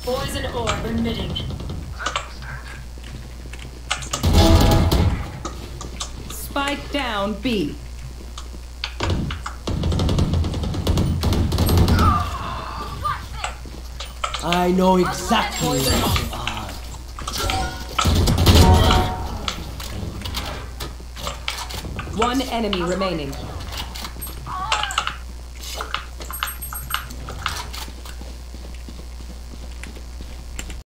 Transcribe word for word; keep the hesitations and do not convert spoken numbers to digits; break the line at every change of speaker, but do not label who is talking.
Poison orb emitting.
Spike down B.
I know exactly where you are.
One enemy remaining.